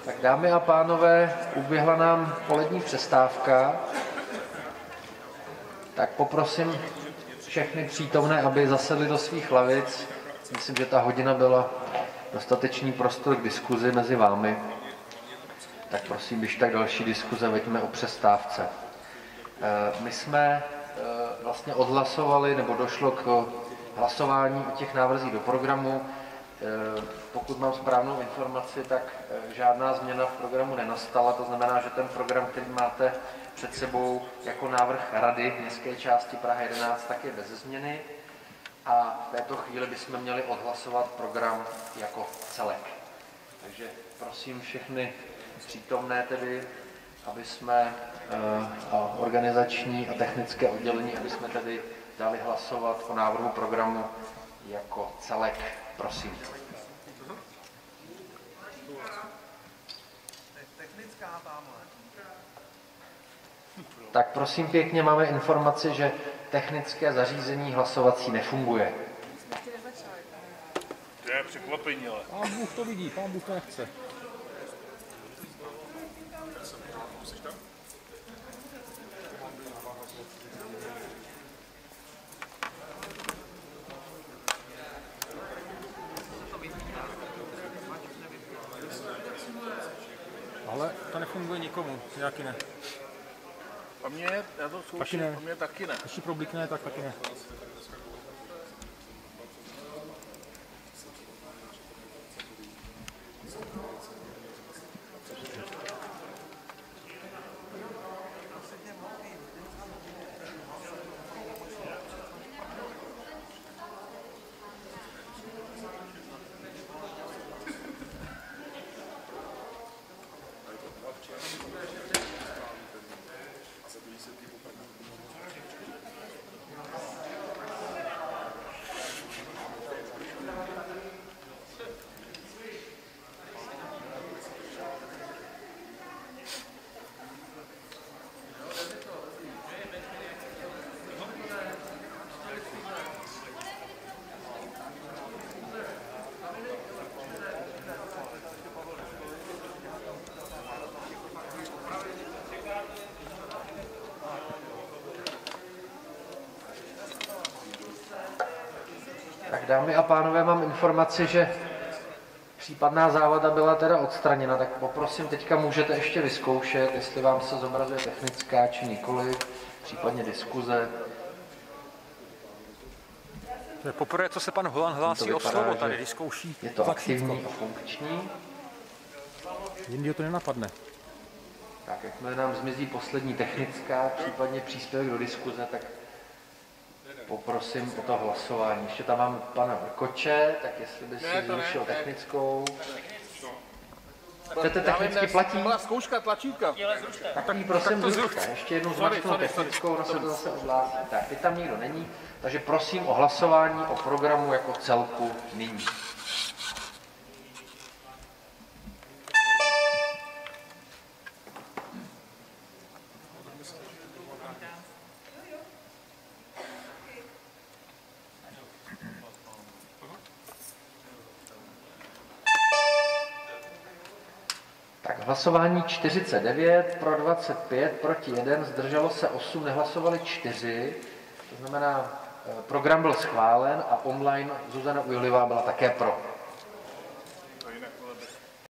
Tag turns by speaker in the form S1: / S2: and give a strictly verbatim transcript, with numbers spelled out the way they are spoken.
S1: Tak dámy a pánové, uběhla nám polední přestávka, tak poprosím všechny přítomné, aby zasedli do svých lavic. Myslím, že ta hodina byla dostatečný prostor k diskuzi mezi vámi. Tak prosím, když tak další diskuze veďme o přestávce. My jsme vlastně odhlasovali, nebo došlo k hlasování o těch návrzích do programu. Pokud mám správnou informaci, tak žádná změna v programu nenastala. To znamená, že ten program, který máte před sebou jako návrh Rady městské části Praha jedenáct, tak je bez změny. A v této chvíli bychom měli odhlasovat program jako celek. Takže prosím všechny přítomné tedy, aby jsme a organizační a technické oddělení, aby jsme tedy dali hlasovat o návrhu programu jako celek. Prosím. Tak prosím pěkně, máme informaci, že technické zařízení hlasovací nefunguje.
S2: To je překvapení, ale.
S3: Pán Bůh to vidí, pán Bůh to nechce. Ale to nefunguje nikomu, nějaký ne.
S2: A mě, já to zkouším, a mě taky ne.
S3: Když problikne, tak taky ne.
S1: Tak dámy a pánové, mám informaci, že případná závada byla teda odstraněna, tak poprosím, teďka můžete ještě vyzkoušet, jestli vám se zobrazuje technická či nikoli, případně diskuze.
S3: To je poprvé, co se pan Holan hlásí o slovo tady, když zkouší.
S1: Je to aktivní a funkční.
S3: Jindy to nenapadne.
S1: Tak jakmile nám zmizí poslední technická, případně příspěvek do diskuze, tak poprosím o to hlasování. Ještě tam mám pana Vrkoče, tak jestli by si zrušil technickou. Chcete technicky platí?
S2: Byla zkouška tlačítka.
S1: Tak ji prosím zrušte. Ještě jednou zmačknu technickou, ona se to zase odhlásí. Tak, teď tam nikdo není, takže prosím o hlasování o programu jako celku nyní. Hlasování čtyřicet devět, pro dvacet pět, proti jeden, zdrželo se osm, nehlasovali čtyři. To znamená, program byl schválen a online Zuzana Ujlivá byla také pro.